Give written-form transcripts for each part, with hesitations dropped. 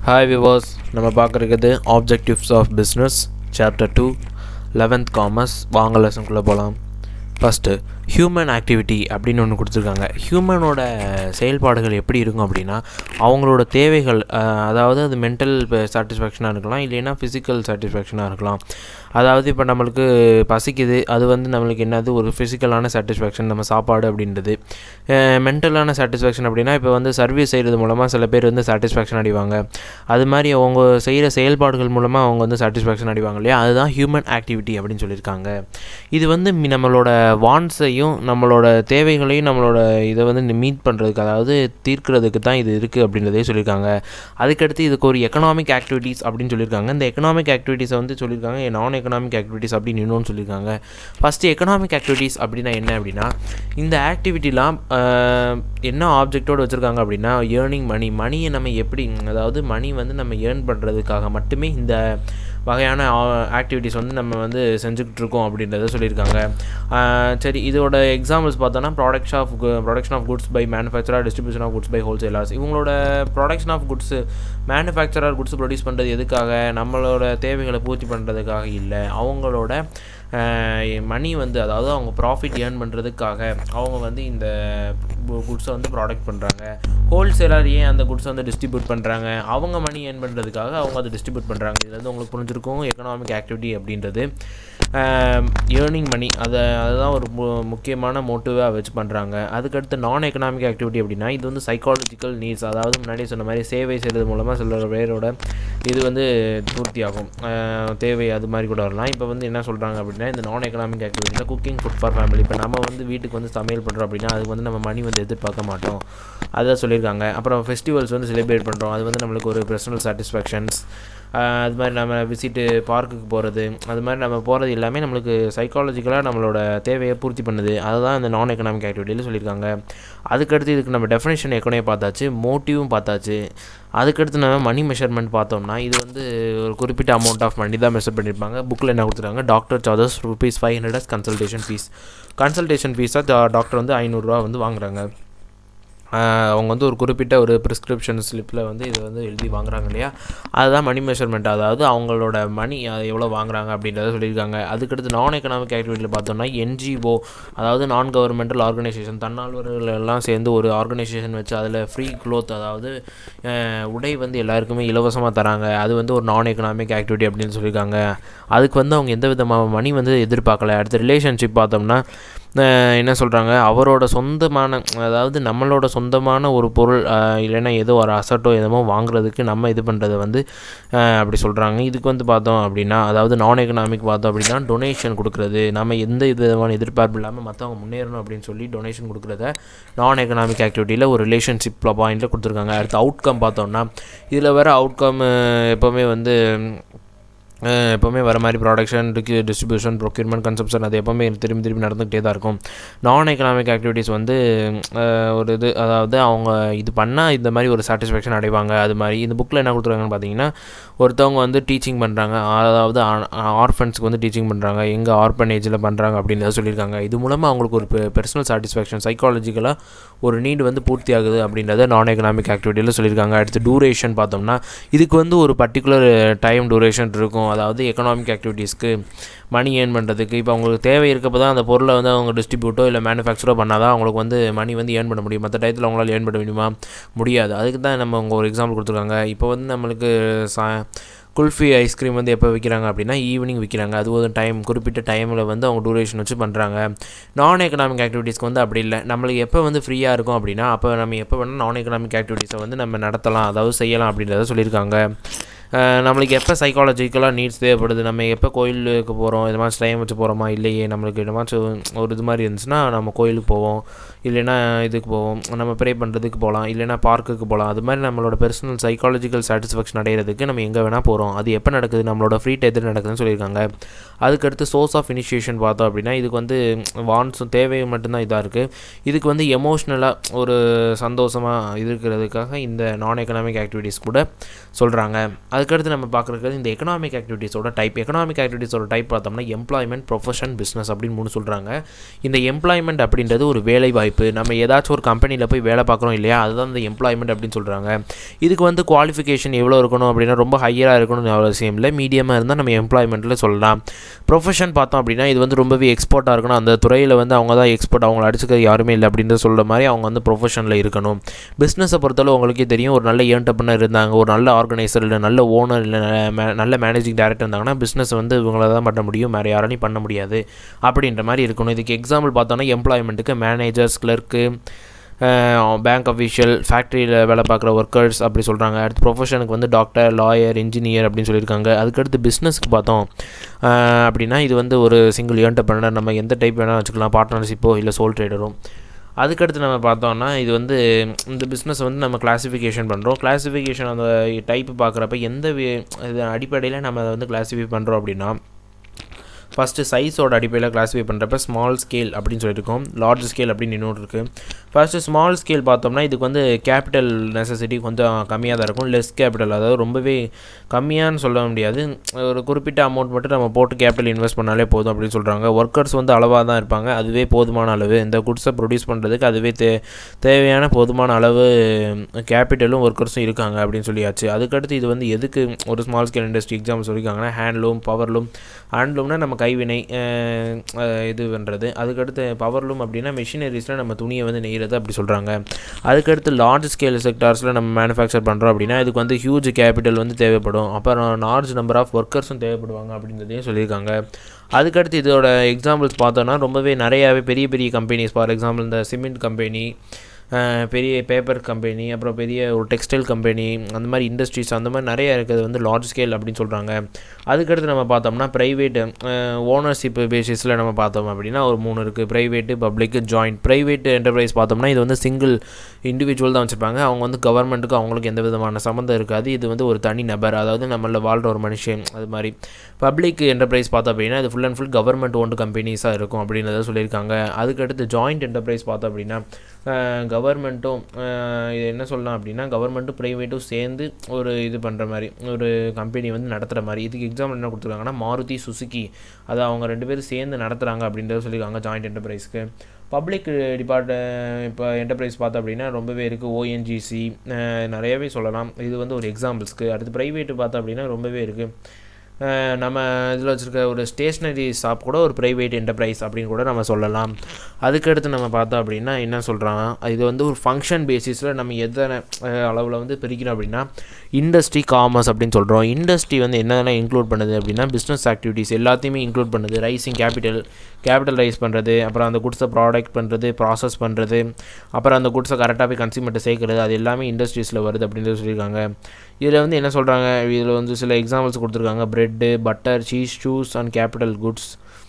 Hi viewers, நம்ம பார்க்குறது Objectives of Business Chapter 2 11th Commerce வாங்க லெசனுக்குள்ளே போகலாம். ஃபஸ்ட்டு ஹியூமன் ஆக்டிவிட்டி அப்படின்னு ஒன்று கொடுத்துருக்காங்க. ஹியூமனோட செயல்பாடுகள் எப்படி இருக்கும் அப்படின்னா அவங்களோட தேவைகள், அதாவது அது மென்டல் சாட்டிஸ்ஃபேக்ஷனாக இருக்கலாம், இல்லைன்னா ஃபிசிக்கல் சாட்டிஸ்ஃபேக்ஷனாக இருக்கலாம். அதாவது இப்போ நம்மளுக்கு பசிக்குது, அது வந்து நம்மளுக்கு என்னது ஒரு ஃபிசிக்கலான சாட்டிஸ்ஃபேக்ஷன், நம்ம சாப்பாடு அப்படின்றது. மென்டலான சாட்டிஸ்ஃபேக்ஷன் அப்படின்னா இப்போ வந்து சர்வீஸ் செய்கிறது மூலமாக சில பேர் வந்து சாட்டிஸ்ஃபேக்ஷன் அடைவாங்க. அது மாதிரி அவங்க செய்கிற செயல்பாடுகள் மூலமாக அவங்க வந்து சாட்டிஸ்ஃபேக்ஷன் அடைவாங்க இல்லையா, அதுதான் ஹியூமன் ஆக்டிவிட்டி அப்படின்னு சொல்லியிருக்காங்க. இது வந்து நம்மளோட வான்ஸையும் நம்மளோட தேவைகளையும் நம்மளோட இதை வந்து மீட் பண்ணுறதுக்கு, அதாவது தீர்க்கிறதுக்கு தான் இது இருக்குது அப்படின்றதே சொல்லியிருக்காங்க. அதுக்கடுத்து இதுக்கு ஒரு எக்கனாமிக் ஆக்டிவிட்டீஸ் அப்படின்னு சொல்லியிருக்காங்க. இந்த எக்கனாமிக் ஆக்டிவிட்டீஸை வந்து சொல்லியிருக்காங்க நான் எக்கனாமிக் ஆக்டிவிட்டீஸ் அப்படின்னு இன்னொன்று சொல்லியிருக்காங்க. ஃபஸ்ட்டு எக்கனாமிக் ஆக்டிவிட்டீஸ் அப்படின்னா என்ன அப்படின்னா, இந்த ஆக்டிவிட்டிலாம் என்ன ஆப்ஜெக்டோடு வச்சுருக்காங்க அப்படின்னா ஏர்னிங் மணியை நம்ம எப்படி, அதாவது மணி வந்து நம்ம ஏர்ன் பண்ணுறதுக்காக மட்டுமே இந்த வகையான ஆக்டிவிட்டீஸ் வந்து நம்ம வந்து செஞ்சுக்கிட்டு இருக்கோம் அப்படின்றத சொல்லியிருக்காங்க. சரி, இதோட எக்ஸாம்பிள்ஸ் பார்த்தோன்னா production of goods by manufacturer, distribution of goods by wholesalers. இவங்களோட production of goods, manufacturer goods produce பண்ணுறது எதுக்காக, நம்மளோட தேவைகளை பூர்த்தி பண்ணுறதுக்காக இல்லை, அவங்களோட மணி வந்து, அதாவது அவங்க ப்ராஃபிட் ஏர்ன் பண்ணுறதுக்காக அவங்க வந்து இந்த குட்ஸை வந்து ப்ராடக்ட் பண்ணுறாங்க. ஹோல்சேலர் ஏன் அந்த குட்ஸை வந்து டிஸ்ட்ரிபியூட் பண்ணுறாங்க, அவங்க மணி ஏர்ன் பண்ணுறதுக்காக அவங்க அதை டிஸ்ட்ரிபியூட் பண்ணுறாங்க. இதில் வந்து உங்களுக்கு புரிஞ்சிருக்கும் எக்கனாமிக் ஆக்டிவிட்டி அப்படின்றது ஏர்னிங் மணி, அதுதான் ஒரு முக்கியமான மோட்டிவாக வச்சு பண்ணுறாங்க. அதுக்கடுத்து நான் எக்கனாமிக் ஆக்டிவிட்டி அப்படின்னா இது வந்து சைக்காலஜிக்கல் நீட்ஸ், அதாவது முன்னாடியே சொன்ன மாதிரி சேவை செய்கிறது மூலமாக சில பேரோட இது வந்து பூர்த்தியாகும் தேவை, அது மாதிரி கூட வரலாம். இப்போ வந்து என்ன சொல்கிறாங்க அப்படின்னா இந்த நான் எக்கனாமிக் ஆக்டிவிட்டியில் குக்கிங் ஃபுட் ஃபார் ஃபேமிலி, இப்போ நம்ம வந்து வீட்டுக்கு வந்து சமையல் பண்ணுறோம் அப்படின்னா அதுக்கு வந்து நம்ம மணி வந்து எதிர்பார்க்க மாட்டோம், அதை சொல்லியிருக்காங்க. அப்புறம் ஃபெஸ்டிவல்ஸ் வந்து செலிப்ரேட் பண்ணுறோம், அது வந்து நம்மளுக்கு ஒரு பர்சனல் சாட்டிஸ்ஃபேக்ஷன்ஸ். அது மாதிரி நம்ம விசிட்டு பார்க்குக்கு போகிறது, அது மாதிரி நம்ம போகிறது எல்லாமே நம்மளுக்கு சைக்காலஜிக்கலாக நம்மளோட தேவையை பூர்த்தி பண்ணுது, அதுதான் இந்த நான் எக்கனாமிக் ஆக்டிவிட்டியில் சொல்லியிருக்காங்க. அதுக்கடுத்து இதுக்கு நம்ம டெஃபினேஷன் ஏற்கனவே பார்த்தாச்சு, மோட்டிவும் பார்த்தாச்சு. அதுக்கடுத்து நம்ம மணி மெஷர்மெண்ட் பார்த்தோம்னா இது வந்து ஒரு குறிப்பிட்ட அமௌண்ட் ஆஃப் மணி தான் மெஷர் பண்ணியிருப்பாங்க. புக்கில் என்ன கொடுத்துருக்காங்க, டாக்டர் சார்ஜஸ் ₹500 கன்சல்டேஷன் ஃபீஸாக டாக்டர் வந்து ₹500 வந்து வாங்குறாங்க. அவங்க வந்து ஒரு குறிப்பிட்ட ஒரு ப்ரிஸ்கிரிப்ஷன் ஸ்லிப்பில் வந்து இதை வந்து எழுதி வாங்குறாங்க இல்லையா, அதுதான் மணி மெஷர்மெண்ட், அதாவது அவங்களோட மணி எவ்வளோ வாங்குறாங்க அப்படின்றத சொல்லியிருக்காங்க. அதுக்கடுத்து நான் எக்கனாமிக் ஆக்டிவிட்டியில் பார்த்தோம்னா NGO, அதாவது நான் கவர்மெண்டல் ஆர்கனைசேஷன், தன்னார்வர்கள் எல்லாம் சேர்ந்து ஒரு ஆர்கனைசேஷன் வச்சு அதில் ஃப்ரீ க்ளோத், அதாவது உடை வந்து எல்லாருக்குமே இலவசமாக தராங்க, அது வந்து ஒரு நான் எக்கனாமிக் ஆக்டிவிட்டி அப்படின்னு சொல்லியிருக்காங்க. அதுக்கு வந்து அவங்க எந்த விதமாக மணி வந்து எதிர்பார்க்கல. அடுத்த ரிலேஷன்ஷிப் பார்த்தோம்னா என்ன சொல்கிறாங்க, அவரோட சொந்தமான, அதாவது நம்மளோட சொந்தமான ஒரு பொருள் இல்லைன்னா ஏதோ ஒரு அசட்டோ எதுமோ வாங்குறதுக்கு நம்ம இது பண்ணுறதை வந்து அப்படி சொல்கிறாங்க. இதுக்கு வந்து பார்த்தோம் அப்படின்னா, அதாவது நான் எக்கனாமிக் பார்த்தோம் அப்படின்னா டொனேஷன் கொடுக்குறது, நம்ம எந்த விதமான எதிர்பார்ப்பு இல்லாமல் மற்றவங்க முன்னேறணும் அப்படின்னு சொல்லி டொனேஷன் கொடுக்குறத நான் எக்கனாமிக் ஆக்டிவிட்டியில் ஒரு ரிலேஷன்ஷிப் பாயிண்டில் கொடுத்துருக்காங்க. அடுத்து அவுட்கம் பார்த்தோம்னா இதில் வேறு அவுட்கம் எப்போவுமே வர மாதிரி ப்ராடக்ஷன், டிஸ்ட்ரிபியூஷன், ப்ரொக்யூர்மெண்ட், கன்சப்ஷன், அது எப்போவுமே திரும்பி நடந்துக்கிட்டே தான் இருக்கும். நான் எக்கனாமிக் ஆக்டிவிட்டீஸ் வந்து ஒரு இது, அதாவது அவங்க இது பண்ணால் இந்த மாதிரி ஒரு சாட்டிஸ்ஃபேக்ஷன் அடைவாங்க. அது மாதிரி இந்த புக்கில் என்ன கொடுத்துருக்காங்கன்னு பார்த்தீங்கன்னா, ஒருத்தவங்க வந்து டீச்சிங் பண்ணுறாங்க, அதாவது ஆர்ஃபன்ஸ்க்கு வந்து டீச்சிங் பண்ணுறாங்க, எங்கே ஆர்ஃபனேஜில் பண்ணுறாங்க அப்படின்றத சொல்லியிருக்காங்க. இது மூலமாக அவங்களுக்கு ஒரு பர்சனல் சாட்டிஸ்ஃபேக்ஷன், சைக்காலஜிக்கலாக ஒரு நீடு வந்து பூர்த்தி ஆகுது அப்படின்றத நான் எக்கனாமிக் ஆக்டிவிட்டியில் சொல்லியிருக்காங்க. அடுத்து டூரேஷன் பார்த்தோம்னா இதுக்கு வந்து ஒரு பர்டிகுலர் டைம் டூரேஷன் இருக்கும், அதாவது எக்கனாமிக் ஆக்டிவிட்டீஸ்க்கு மணி ஏர்ன் பண்ணுறதுக்கு. இப்போ அவங்களுக்கு தேவை இருக்கப்போ தான் அந்த பொருளை வந்து அவங்க டிஸ்ட்ரிபியூட்டோ இல்லை மேனுஃபேக்சரோ பண்ணால் தான் அவங்களுக்கு வந்து மணி வந்து ஏர்ன் பண்ண முடியும். மற்ற டயத்தில் அவங்களால ஏர்ன் பண்ண முடியாது. அதுக்கு தான் நம்ம அவங்க ஒரு எக்ஸாம்பிள் கொடுத்துருக்காங்க. இப்போ வந்து நம்மளுக்கு குல்ஃபி ஐஸ்கிரீம் வந்து எப்போ விற்கிறாங்க அப்படின்னா ஈவினிங் விற்கிறாங்க, அது ஒரு டைம், குறிப்பிட்ட டைமில் வந்து அவங்க டூரேஷன் வச்சு பண்ணுறாங்க. நான் எக்கனாமிக் ஆக்டிவிட்டீஸ்க்கு வந்து அப்படி இல்லை, நம்மளுக்கு எப்போ வந்து ஃப்ரீயாக இருக்கும் அப்படின்னா அப்போ நம்ம எப்போ வேணால் நான் எக்கனாமிக் ஆக்டிவிட்டீஸை வந்து நம்ம நடத்தலாம், அதாவது செய்யலாம் அப்படின்றத சொல்லியிருக்காங்க. நம்மளுக்கு எப்போ சைக்காலஜிக்கலாக நீட்ஸ் தேவைப்படுது, நம்ம எப்போ கோயிலுக்கு போகிறோம், இது மாதிரி டைம் வச்சு போகிறோமா இல்லையே, நம்மளுக்கு என்னமாச்சும் ஒரு இது மாதிரி இருந்துச்சுன்னா நம்ம கோயிலுக்கு போவோம், இல்லைன்னா இதுக்கு போவோம், நம்ம ப்ரே பண்ணுறதுக்கு போகலாம், இல்லைனா பார்க்குக்கு போகலாம். அது மாதிரி நம்மளோட பர்சனல் சைக்காலஜிக்கல் சாட்டிஸ்ஃபேக்ஷன் அடைகிறதுக்கு நம்ம எங்கே வேணால் போகிறோம். அது எப்போ நடக்குது, நம்மளோட ஃப்ரீ டயத்தில் நடக்குதுன்னு சொல்லியிருக்காங்க. அதுக்கடுத்து சோர்ஸ் ஆஃப் இனிஷியேஷன் பார்த்தோம் அப்படின்னா இதுக்கு வந்து வான்ஸும் தேவையும் மட்டும்தான் இதாக இருக்குது. இதுக்கு வந்து எமோஷ்னலாக ஒரு சந்தோஷமாக இருக்கிறதுக்காக இந்த நான் எக்கனாமிக் ஆக்டிவிட்டீஸ் கூட சொல்கிறாங்க. அதுக்கடுத்து நம்ம பார்க்குறது இந்த எக்கனாமிக் ஆக்டிவிட்டீஸோட டைப் பார்த்தோம்னா எம்ப்ளாய்மெண்ட், ப்ரொஃபஷன், பிஸ்னஸ் அப்படின்னு 3 சொல்கிறாங்க. இந்த எம்ப்ளாய்மெண்ட் அப்படின்றது ஒரு வேலை வாய்ப்பு, வேலைவாய்ப்பு. நம்ம ஏதாச்சும் ஒரு கம்பெனியில் போய் வேலை பார்க்குறோம் இல்லையா, அதுதான் இந்த எம்ப்ளாய்மெண்ட் அப்படின்னு சொல்கிறாங்க. இதுக்கு வந்து குவாலிஃபிகேஷன் எவ்வளோ இருக்கணும் அப்படின்னா ரொம்ப ஹையராக இருக்கணும்னு அவசியம் இல்லை, மீடியமாக இருந்தால் நம்ம எம்ப்ளாய்மெண்ட்டில் சொல்லலாம். ப்ரொஃபஷன் பார்த்தோம் அப்படின்னா இது வந்து ரொம்பவே எக்ஸ்பர்ட்டாக இருக்கணும், அந்த துறையில் வந்து அவங்க தான் எக்ஸ்பர்ட், அவங்கள அடிச்சுக்கிறது யாருமே இல்லை அப்படின்ற சொல்கிற மாதிரி அவங்க வந்து ப்ரொஃபஷனில் இருக்கணும். பிஸ்னஸை பொறுத்தளவு உங்களுக்கே தெரியும், ஒரு நல்ல ஏர்ன்டர்ப்ரனர் இருந்தாங்க, ஒரு நல்ல ஆர்கனைசர் இல்லை, நல்ல ஓனர் இல்லை, நல்ல மேனேஜிங் டைரக்டர் இருந்தாங்கன்னா பிஸ்னஸ் வந்து இவங்கள தான் பண்ண முடியும், வேறு யாராலையும் பண்ண முடியாது அப்படின்ற மாதிரி இருக்கணும். இதுக்கு எக்ஸாம்பிள் பார்த்தோன்னா எம்ப்ளாய்மெண்ட்டுக்கு மேனேஜர்ஸ், கிளர்க்கு, பேங்க் அஃபீஷியல், ஃபேக்ட்ரியில் வேலை பார்க்குற ஒர்க்கர்ஸ் அப்படி சொல்கிறாங்க. அடுத்து ப்ரொஃபஷனுக்கு வந்து டாக்டர், லாயர், இன்ஜினியர் அப்படின்னு சொல்லியிருக்காங்க. அதுக்கடுத்து பிஸ்னஸ்க்கு பார்த்தோம் அப்படின்னா இது வந்து ஒரு சிங்கிள் ஏர்ன்டர்ப்ரனர், நம்ம எந்த டைப் வேணால் வச்சுக்கலாம், பார்ட்னர்ஷிப்போ இல்லை சோல் ட்ரேடரும். அதுக்கடுத்து நம்ம பார்த்தோம்னா இது வந்து இந்த பிஸ்னஸ் வந்து நம்ம கிளாஸிஃபிகேஷன் பண்ணுறோம். கிளாஸிஃபிகேஷன் அந்த டைப்பு பார்க்குறப்ப எந்த இது அடிப்படையில் நம்ம அதை வந்து கிளாஸிஃபை பண்ணுறோம் அப்படின்னா, ஃபஸ்ட்டு சைஸோட அடிப்படையில் கிளாஸிஃபை பண்ணுறப்ப ஸ்மால் ஸ்கேல் அப்படின்னு சொல்லியிருக்கோம், லார்ஜ் ஸ்கேல் அப்படின்னு இன்னொன்று இருக்குது. ஃபஸ்ட்டு ஸ்மால் ஸ்கேல் பார்த்தோம்னா இதுக்கு வந்து கேபிட்டல் நெசசிட்டி கொஞ்சம் கம்மியாக தான் இருக்கும், லெஸ் கேபிட்டல், அதாவது ரொம்பவே கம்மியான்னு சொல்ல முடியாது, ஒரு குறிப்பிட்ட அமௌண்ட் மட்டும் நம்ம போட்டு கேபிட்டல் இன்வெஸ்ட் பண்ணாலே போதும் அப்படின்னு சொல்கிறாங்க. ஒர்க்கர்ஸ் வந்து அளவாக தான் இருப்பாங்க, அதுவே போதுமான அளவு, இந்த குட்ஸை ப்ரொடியூஸ் பண்ணுறதுக்கு அதுவே தேவையான போதுமான அளவு கேபிட்டலும் ஒர்க்கர்ஸும் இருக்காங்க அப்படின்னு சொல்லியாச்சு. அதுக்கடுத்து இது வந்து எதுக்கு ஒரு ஸ்மால் ஸ்கேல் இண்டஸ்ட்ரி எக்ஸாம்பிள் சொல்லியிருக்காங்கன்னா ஹேண்ட்லூம், பவர்லூம். ஹேண்ட்லூம்னா நம்ம கைவினை இது பண்ணுறது, அதுக்கடுத்து பவர்லூம் அப்படின்னா மிஷினரிஸில் நம்ம துணியை வந்து நெய்கிறது அப்படி சொல்கிறாங்க. அதுக்கடுத்து லார்ஜ் ஸ்கேல் செக்டார்ஸில் நம்ம மேனுஃபேக்சர் பண்ணுறோம் அப்படின்னா இதுக்கு வந்து ஹியூஜ் கேபிட்டல் வந்து தேவைப்படும், அப்புறம் லார்ஜ் நம்பர் ஆஃப் ஒர்க்கர்ஸும் தேவைப்படுவாங்க அப்படின்றதையும் சொல்லியிருக்காங்க. அதுக்கடுத்து இதோட எக்ஸாம்பிள்ஸ் பார்த்தோன்னா ரொம்பவே நிறையாவே பெரிய பெரிய கம்பெனிஸ், ஃபார் எக்ஸாம்பிள் இந்த சிமெண்ட் கம்பெனி, பெரிய பேப்பர் கம்பெனி, அப்புறம் பெரிய ஒரு டெக்ஸ்டைல் கம்பெனி, அந்த மாதிரி இண்டஸ்ட்ரீஸ் அந்த மாதிரி நிறையா இருக்கிறது வந்து லார்ஜ் ஸ்கேல் அப்படின்னு சொல்கிறாங்க. அதுக்கடுத்து நம்ம பார்த்தோம்னா ப்ரைவேட்டு ஓனர்ஷிப் பேசிஸில் நம்ம பார்த்தோம் அப்படின்னா ஒரு 3 இருக்குது, ப்ரைவேட்டு, பப்ளிக்கு, ஜாயிண்ட். ப்ரைவேட் என்டர்பிரைஸ் பார்த்தோம்னா இது வந்து சிங்கிள் இண்டிவிஜுவல் தான் வச்சுருப்பாங்க, அவங்க வந்து கவர்மெண்ட்டுக்கு அவங்களுக்கு எந்த விதமான சம்மந்தம் இருக்காது, இது வந்து ஒரு தனி நபர், அதாவது நம்மளில் வாழ்கிற ஒரு மனுஷன் அது மாதிரி. பப்ளிக் என்டர்பிரைஸ் பார்த்தோம் அப்படின்னா இது full and full government owned கம்பெனிஸாக இருக்கும் அப்படின்றத சொல்லியிருக்காங்க. அதுக்கடுத்து ஜாயிண்ட் என்டர்பிரைஸ் பார்த்தோம் அப்படின்னா கவர்மெண்ட்டும் இது என்ன சொல்லலாம் அப்படின்னா கவர்மெண்ட்டும் ப்ரைவேட்டும் சேர்ந்து ஒரு இது பண்ணுற மாதிரி ஒரு கம்பெனி வந்து நடத்துகிற மாதிரி. இதுக்கு எக்ஸாம்பிள் என்ன கொடுத்துருக்காங்கன்னா மாருதி, சுசுக்கி, அதை அவங்க 2 பேரும் சேர்ந்து நடத்துகிறாங்க அப்படின்றத சொல்லியிருக்காங்க ஜாயிண்ட் என்டர்பிரைஸ்க்கு. பப்ளிக் இப்போ என்டர்பிரைஸ் பார்த்தோம் அப்படின்னா ரொம்பவே இருக்குது, ஓஎன்ஜிசி நிறையவே சொல்லலாம், இது வந்து ஒரு எக்ஸாம்பிள்ஸ்க்கு. அடுத்து ப்ரைவேட்டு பார்த்தோம் அப்படின்னா ரொம்பவே இருக்குது, நம்ம இதில் வச்சுருக்க ஒரு ஸ்டேஷ்னரி ஷாப் கூட ஒரு ப்ரைவேட் என்டர்பிரைஸ் அப்படின்னு கூட நம்ம சொல்லலாம். அதுக்கடுத்து நம்ம பார்த்தோம் அப்படின்னா என்ன சொல்கிறாங்க, இது வந்து ஒரு ஃபங்க்ஷன் பேசிஸில் நம்ம எத்தனை அளவில் வந்து பிரிக்கிறோம் அப்படின்னா இண்டஸ்ட்ரி, காமர்ஸ் அப்படின்னு சொல்கிறோம். இண்டஸ்ட்ரி வந்து என்னென்ன இன்க்ளூட் பண்ணுது அப்படின்னா பிஸ்னஸ் ஆக்டிவிட்டீஸ் எல்லாத்தையுமே இன்க்ளூட் பண்ணுது, ரைசிங் கேபிட்டல் ரைஸ் பண்ணுறது, அப்புறம் அந்த குட்ஸை ப்ராடக்ட் பண்ணுறது, ப்ராசஸ் பண்ணுறது, அப்புறம் அந்த குட்ஸை கரெக்டாக போய் கன்சியூமர்கிட்ட சேர்க்குறது, அது எல்லாமே இண்டஸ்ட்ரீஸில் வருது அப்படின்றது சொல்லியிருக்காங்க. இதில் வந்து என்ன சொல்கிறாங்க, இதில் வந்து சில எக்ஸாம்பிள்ஸ் கொடுத்துருக்காங்க, bread, butter, cheese, shoes and capital goods,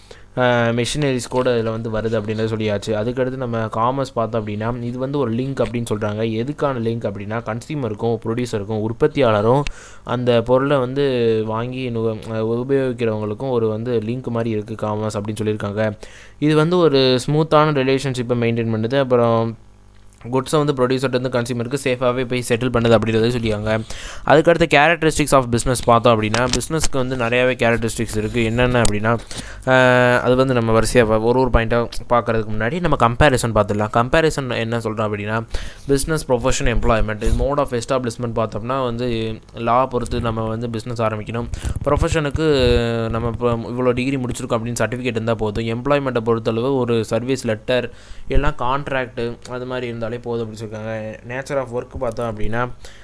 machineries கூட இதில் வந்து வருது அப்படின்றத சொல்லியாச்சு. அதுக்கடுத்து நம்ம காமர்ஸ் பார்த்தோம் அப்படின்னா இது வந்து ஒரு லிங்க் அப்படின்னு சொல்கிறாங்க. எதுக்கான லிங்க் அப்படின்னா கன்சியூமருக்கும் ப்ரொடியூசருக்கும் உற்பத்தியாளரும் அந்த பொருளை வந்து வாங்கி உபயோகிக்கிறவங்களுக்கும் ஒரு வந்து லிங்க் மாதிரி இருக்குது காமர்ஸ் அப்படின்னு சொல்லியிருக்காங்க. இது வந்து ஒரு ஸ்மூத்தான ரிலேஷன்ஷிப்பை மெயின்டைன் பண்ணுது, அப்புறம் குட்ஸை வந்து ப்ரொடியூசர்ட்டு வந்து கன்சியூமருக்கு சேஃபாகவே போய் செட்டில் பண்ணுது அப்படின்றத சொல்லியாங்க. அதுக்கடுத்து கேரக்டரிஸ்டிக்ஸ் ஆஃப் பிஸ்னஸ் பார்த்தோம் அப்படின்னா பிஸ்னஸ்க்கு வந்து நிறையாவே கேரக்டரிஸ்டிக்ஸ் இருக்குது. என்னென்ன அப்படின்னா அது வந்து நம்ம வரிசையாக ஒரு பாயிண்ட்டாக பார்க்குறதுக்கு முன்னாடி நம்ம கம்பேரிசன் பார்த்துடலாம். கம்பேரிசன் என்ன சொல்கிறோம் அப்படின்னா பிஸ்னஸ், ப்ரொஃபஷன், எம்ப்ளாய்மெண்ட், இது மோட் ஆஃப் எஸ்டாப்ளிஷ்மெண்ட் பார்த்தோம்னா வந்து லா பொறுத்து நம்ம வந்து பிஸ்னஸ் ஆரம்பிக்கணும். ப்ரொஃபஷனுக்கு நம்ம இப்போ இவ்வளோ டிகிரி முடிச்சிருக்கோம் அப்படின்னு சர்டிஃபிகேட் இருந்தால் போதும். எம்ப்ளாய்மெண்ட்டை பொறுத்தளவு ஒரு சர்வீஸ் லெட்டர் எல்லாம் கான்ட்ராக்ட்டு அது மாதிரி இருந்தாலே போதும் அப்படின்னு சொல்லியிருக்காங்க. நேச்சர் ஆஃப் ஒர்க் பார்த்தோம் அப்படின்னா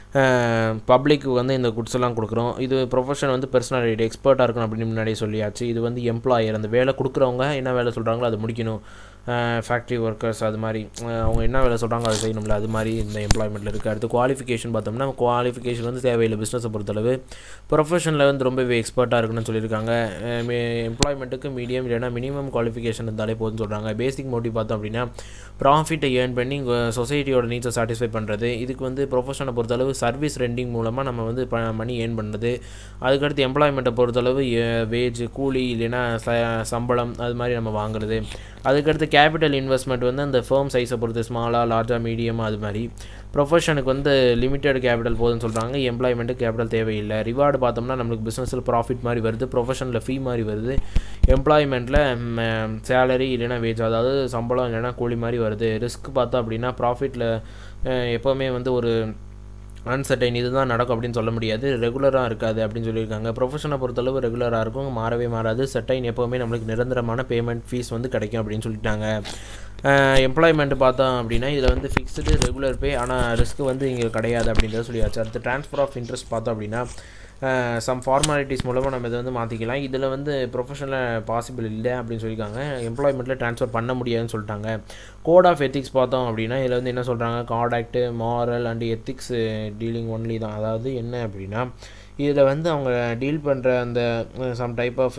பப்ளிக்கு வந்து இந்த குட்ஸ் எல்லாம் கொடுக்குறோம். இது ப்ரொஃபஷன் வந்து பர்சனாலிட்டி எக்ஸ்பர்ட்டாக இருக்கணும் அப்படின்னு முன்னாடியே சொல்லியாச்சு. இது வந்து எம்ப்ளாயர், அந்த வேலை கொடுக்குறவங்க என்ன வேலை சொல்கிறாங்களோ அதை முடிக்கணும். ஃபேக்ட்ரி ஒர்க்கர்ஸ் அது மாதிரி அவங்க என்ன வேலை சொல்கிறாங்க அதை செய்யணும்ல, அது மாதிரி இந்த எம்ப்ளாய்மெண்ட்டில் இருக்குது. அடுத்து குவாலிஃபிகேஷன் பார்த்தோம்னா குவாலிஃபிகேஷன் வந்து தேவையில்லை. பிஸ்னஸை பொறுத்தளவு ப்ரொஃபஷனில் வந்து ரொம்பவே எக்ஸ்பர்ட்டாக இருக்குன்னு சொல்லியிருக்காங்க. எம்ப்ளாய்மெண்ட்டுக்கு மீடியம் இல்லைனா மினிமம் குவாலிஃபிகேஷன் இருந்தாலே போதுன்னு சொல்கிறாங்க. பேசிக் மோட்டிவ் பார்த்தோம் அப்படின்னா ப்ராஃபிட்டை ஏர்ன் பண்ணி சொசைட்டியோட நீட்ஸை சாட்டிஸ்ஃபை பண்ணுறது. இதுக்கு வந்து ப்ரொஃபஷனை பொறுத்தளவு சர்வீஸ் ரெண்டிங் மூலமாக நம்ம வந்து மணி ஏர்ன் பண்ணுறது. அதுக்கடுத்து எம்ப்ளாய்மெண்ட்டை பொறுத்தளவு வேஜ், கூலி இல்லைன்னா சம்பளம் அது மாதிரி நம்ம வாங்குறது. அதுக்கடுத்து கேபிட்டல் இன்வெஸ்ட்மெண்ட் வந்து அந்த ஃபர்ம் சைஸை பொறுத்து ஸ்மாலாக லார்ஜாக மீடியமாக அது மாதிரி. ப்ரொஃபஷனுக்கு வந்து லிமிட்டட் கேபிட்டல் போதுன்னு சொல்கிறாங்க, எம்ப்ளாய்மெண்ட்டுக்கு கேபிட்டல் தேவையில்லை. ரிவார்டு பார்த்தோம்னா நம்மளுக்கு பிஸ்னஸில் ப்ராஃபிட் மாதிரி வருது, ப்ரொஃபஷனில் ஃபீ மாதிரி வருது, எம்ப்ளாய்மெண்ட்டில் சேலரி இல்லைனா வேஜ் அதாவது சம்பளம் இல்லைனா கூலி மாதிரி வருது. ரிஸ்க் பார்த்தோம் அப்படின்னா ப்ராஃபிட்டில் எப்போவுமே வந்து ஒரு அன்சர்டைன் இதுதான் நடக்கும் அப்படின்னு சொல்ல முடியாது, ரெகுலராக இருக்காது அப்படின்னு சொல்லியிருக்காங்க. ப்ரொஃபஷனை பொறுத்தளவு ரெகுலராக இருக்கும், மாறவே மாறாது. சர்டைன் எப்போவுமே நம்மளுக்கு நிரந்தரமான பேமெண்ட் ஃபீஸ் வந்து கிடைக்கும் அப்படின்னு சொல்லிட்டாங்க. எம்ப்ளாய்மெண்ட் பார்த்தோம் அப்படின்னா இதில் வந்து ஃபிக்ஸ்டு ரெகுலர் பே, ஆனால் ரிஸ்க் வந்து இங்கே கிடையாது அப்படின்றத சொல்லியாச்சு. அடுத்து ட்ரான்ஸ்ஃபர் ஆஃப் இன்ட்ரெஸ்ட் பார்த்தோம் அப்படின்னா சம் ஃபார்மாலிட்டிஸ் மூலமாக நம்ம இதை வந்து மாற்றிக்கலாம். இதில் வந்து ப்ரொஃபஷனில் பாசிபிள் இல்லை அப்படின்னு சொல்லியிருக்காங்க, எம்ப்ளாய்மெண்ட்டில் ட்ரான்ஸ்ஃபர் பண்ண முடியாதுன்னு சொல்லிட்டாங்க. கோட் ஆஃப் எத்திக்ஸ் பார்த்தோம் அப்படின்னா இதில் வந்து என்ன சொல்கிறாங்க, contact moral and ethics dealing only தான். அதாவது என்ன அப்படின்னா இதில் வந்து அவங்க டீல் பண்ணுற அந்த சம் டைப் ஆஃப்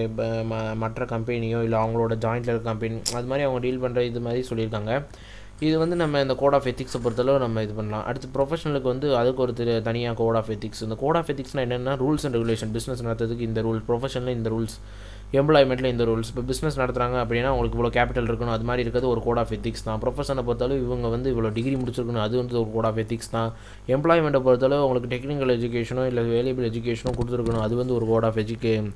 மற்ற கம்பெனியோ இல்லை அவங்களோட ஜாயிண்டில் இருக்க கம்பெனி அது மாதிரி அவங்க டீல் பண்ணுற இது மாதிரி சொல்லியிருக்காங்க. இது வந்து நம்ம இந்த கோட் ஆஃப் எத்திக்ஸை பொறுத்தளவு நம்ம இது பண்ணலாம். அடுத்து ப்ரொஃபஷனலுக்கு வந்து அதுக்கு ஒரு தனியாக கோட் ஆஃப் எத்திக்ஸ். இந்த கோட் ஆஃப் எத்திக்ஸ்னால் என்னென்னா ரூல்ஸ் அண்ட் ரெகுலேஷன், பிஸ்னஸ் நடத்துறதுக்கு இந்த ரூல், ப்ரொஃபஷனில் இந்த ரூல்ஸ், எம்ப்ளாய்மெண்ட்டில் இந்த ரூல்ஸ். இப்போ பிஸ்னஸ் நடத்துகிறாங்க அப்படின்னா உங்களுக்கு இவ்வளோ கேபிட்டல் இருக்கணும், அது மாதிரி இருக்கிறது ஒரு கோட் ஆஃப் எத்திக்ஸ் தான். ப்ரொஃபஷனை பொறுத்தளவு இவங்க வந்து இவ்வளோ டிகிரி முடிச்சிருக்கணும், அது வந்து ஒரு கோட் ஆஃப் எத்திக்ஸ் தான். எம்ப்ளாய்மெண்ட்டை பொறுத்தளவு உங்களுக்கு டெக்னிக்கல் எஜுகேஷனோ இல்லை வேல்யூபிள் எஜுகேஷனோ கொடுத்துருக்கணும், அது வந்து ஒரு கோட் ஆஃப்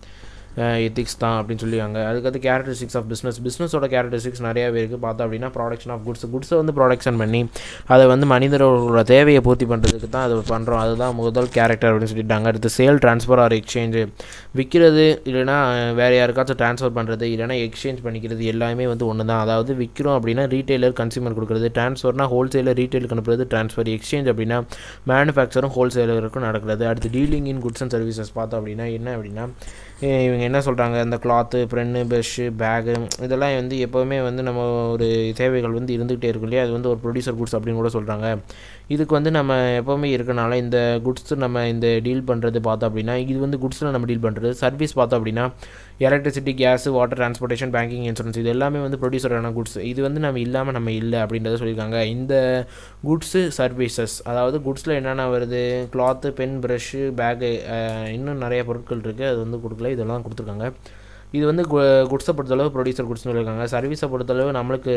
எத்திக்ஸ் தான் அப்படின்னு சொல்லியிருக்காங்க. அதுக்கடுத்து கேரக்டரிஸ்டிக்ஸ் ஆஃப் பிஸ்னஸோட கேரக்டரிஸ்டிக்ஸ் நிறையாவே இருக்குது. பார்த்தோம் அப்படின்னா ப்ரொடக்ஷன் ஆஃப் குட்ஸை வந்து ப்ரொடக்ஷன் பண்ணி அதை வந்து மனிதர்களோட தேவையை பூர்த்தி பண்ணுறதுக்கு தான் அது பண்ணுறோம், அதுதான் முதல் கேரக்டர் அப்படின்னு சொல்லிட்டாங்க. அடுத்து சேல் ட்ரான்ஸ்ஃபர் ஆர் எக்ஸ்சேஞ்சு, விற்கிறது இல்லைனா வேறு யாருக்காச்சும் ட்ரான்ஸ்ஃபர் பண்ணுறது இல்லைனா எக்ஸ்சேஞ்ச் பண்ணிக்கிறது எல்லாமே வந்து ஒன்று தான். அதாவது விற்கிறோம் அப்படின்னா ரீட்டெயிலர் கன்சியூமர் கொடுக்குறது, ட்ரான்ஸ்ஃபர்னால் ஹோல்சேலர் ரீட்டெயிலுக்கு அனுப்புறது ட்ரான்ஸ்ஃபர், எக்ஸ்சேஞ்ச் அப்படின்னா மேனுஃபேக்சரும் ஹோல்சேலருக்கும் நடக்கிறது. அடுத்து dealing in goods and services பார்த்தோம் அப்படின்னா என்ன அப்படின்னா இவங்க என்ன சொல்கிறாங்க, இந்த கிளாத்து பென்னு ப்ரஷ்ஷு பேகு இதெல்லாம் வந்து எப்போவுமே வந்து நம்ம ஒரு தேவைகள் வந்து இருந்துகிட்டே இருக்கும் இல்லையா, அது வந்து ஒரு ப்ரொடியூசர் குட்ஸ் அப்படின்னு கூட சொல்கிறாங்க. இதுக்கு வந்து நம்ம எப்போவுமே இருக்கனால இந்த குட்ஸ் நம்ம இந்த டீல் பண்ணுறது பார்த்தோம் அப்படின்னா இது வந்து குட்ஸில் நம்ம டீல் பண்ணுறது. சர்வீஸ் பார்த்தோம் அப்படின்னா electricity, gas, water, transportation, banking, insurance இது எல்லாமே வந்து ப்ரொடியூசரான குட்ஸ். இது வந்து நம்ம இல்லாமல் நம்ம இல்லை அப்படின்றத சொல்லியிருக்காங்க. இந்த குட்ஸு சர்வீசஸ் அதாவது குட்ஸில் என்னென்ன வருது, கிளாத்து பென் ப்ரஷ்ஷு பேகு இன்னும் நிறைய பொருட்கள் இருக்குது, அது வந்து கொடுக்கல, இதெல்லாம் கொடுத்துருக்காங்க. இது வந்து குட்ஸை பொறுத்தளவு ப்ரொடியூசர் குட்ஸ்னு சொல்லியிருக்காங்க. சர்வீஸை பொறுத்தளவு நம்மளுக்கு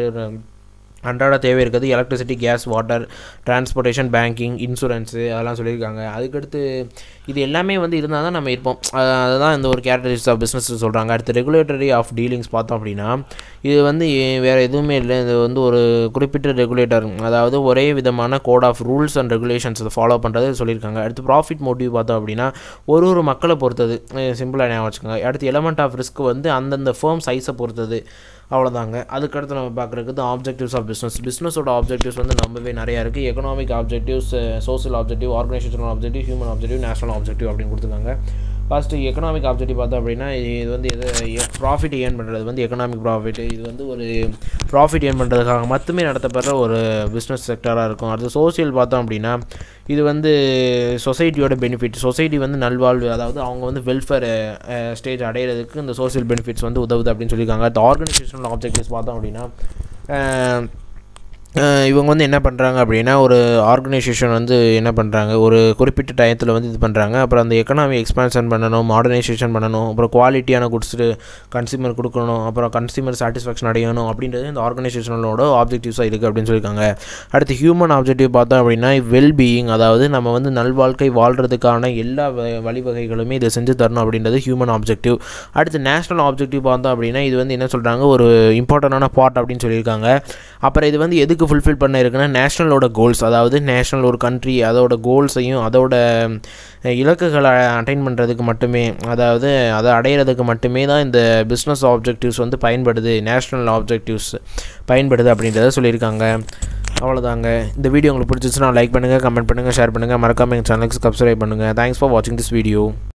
அன்றாட தேவை இருக்குது, electricity, gas, water, transportation, banking, insurance அதெல்லாம் சொல்லியிருக்காங்க. அதுக்கடுத்து இது எல்லாமே வந்து இருந்தால் தான் நம்ம இருப்போம், அதுதான் இந்த ஒரு கேரக்டரிஸ்டிக்ஸ் ஆஃப் பிஸ்னஸ் சொல்கிறாங்க. அடுத்து ரெகுலேட்டரி ஆஃப் டீலிங்ஸ் பார்த்தோம் அப்படின்னா இது வந்து வேறு எதுவுமே இல்லை, இது வந்து ஒரு குறிப்பிட்ட ரெகுலேட்டர் அதாவது ஒரே விதமான code of rules and regulations follow பண்ணுறது சொல்லியிருக்காங்க. அடுத்து ப்ராஃபிட் மோட்டிவ் பார்த்தோம் அப்படின்னா ஒரு மக்களை பொறுத்தது, சிம்பிளாக ஞாபகம் வச்சுக்கோங்க. அடுத்து எலமெண்ட் ஆஃப் ரிஸ்க் வந்து அந்தந்த ஃபர்ம் சைஸை பொறுத்தது, அவ்வளோதாங்க. அதுக்கடுத்து நம்ம பார்க்குறது ஆப்ஜெக்டிவ்ஸ் ஆஃப் பிஸ்னஸோட ஆப்ஜெக்டிவ்ஸ் வந்து ரொம்பவே நிறையா இருக்குது. Economic objectives, social objective, organisational objective, human objective, national objective அப்படின்னு கொடுத்துருக்காங்க. ஃபஸ்ட்டு எக்கனாமிக் ஆப்ஜெக்டிவ் பார்த்தோம் அப்படின்னா இது வந்து ப்ராஃபிட் ஏர்ன் பண்ணுறது வந்து எக்கனாமிக் ப்ராஃபிட், இது வந்து ஒரு ப்ராஃபிட் ஏர்ன் பண்ணுறதுக்காக மட்டுமே நடத்தப்படுற ஒரு பிஸ்னஸ் செக்டராக இருக்கும். அடுத்து சோசியல் பார்த்தோம் அப்படின்னா இது வந்து சொசைட்டியோட பெனிஃபிட், சொசைட்டி வந்து நல்வாழ்வு அதாவது அவங்க வந்து வெல்ஃபேர் ஸ்டேஜ் அடையிறதுக்கு இந்த சோசியல் பெனிஃபிட்ஸ் வந்து உதவுது அப்படின்னு சொல்லியிருக்காங்க. அடுத்து ஆர்கனைசேஷனல் ஆப்ஜெக்டிவ்ஸ் பார்த்தோம் அப்படின்னா இவங்க வந்து என்ன பண்ணுறாங்க அப்படின்னா ஒரு ஆர்கனைசேஷன் வந்து என்ன பண்ணுறாங்க ஒரு குறிப்பிட்ட டயத்தில் வந்து இது பண்ணுறாங்க, அப்புறம் அந்த எக்கனாமி எக்ஸ்பான்ஷன் பண்ணணும், மாடர்னைசேஷன் பண்ணணும், அப்புறம் குவாலிட்டியான குட்ஸ் கன்சியூமர் கொடுக்கணும், அப்புறம் கன்சியூமர் சாட்டிஸ்ஃபேக்ஷன் அடையணும் அப்படின்றது இந்த ஆர்கனைசேஷனோட ஆப்ஜெக்டிவ்ஸாக இருக்குது அப்படின்னு சொல்லியிருக்காங்க. அடுத்து ஹியூமன் ஆப்ஜெக்டிவ் பார்த்தோம் அப்படின்னா வெல்பீயிங் அதாவது நம்ம வந்து நல்வாழ்க்கை வாழ்கிறதுக்கான எல்லா வழிவகைகளுமே இதை செஞ்சு தரணும் அப்படின்றது ஹியூமன் ஆப்ஜெக்டிவ். அடுத்து நேஷனல் ஆப்ஜெக்டிவ் பார்த்தோம் அப்படின்னா இது வந்து என்ன சொல்கிறாங்க ஒரு இம்பார்ட்டண்டான பார்ட் அப்படின்னு சொல்லியிருக்காங்க. அப்புறம் இது வந்து எதுக்கு ஃபுல்ஃபில் பண்ண இருக்குன்னா நேஷ்னலோட கோல்ஸ் அதாவது நேஷ்னல் ஒரு கண்ட்ரி அதோட கோல்ஸையும் அதோட இலக்குகளை அட்டைன் பண்ணுறதுக்கு மட்டுமே அதாவது அதை அடையிறதுக்கு மட்டுமே தான் இந்த பிஸ்னஸ் ஆப்ஜெக்டிவ்ஸ் வந்து பயன்படுது, நேஷ்னல் ஆப்ஜெக்டிவ்ஸ் பயன்படுது அப்படின்றத சொல்லியிருக்காங்க. அவ்வளோதாங்க. இந்த வீடியோ உங்களுக்கு பிடிச்சிச்சுன்னா லைக் பண்ணுங்கள், கமெண்ட் பண்ணுங்கள், ஷேர் பண்ணுங்கள், மறக்காமல் எங்கள் சேனலுக்கு சப்ஸ்கிரைப் பண்ணுங்கள். தேங்க்ஸ் ஃபார் வாட்சிங் திஸ் வீடியோ.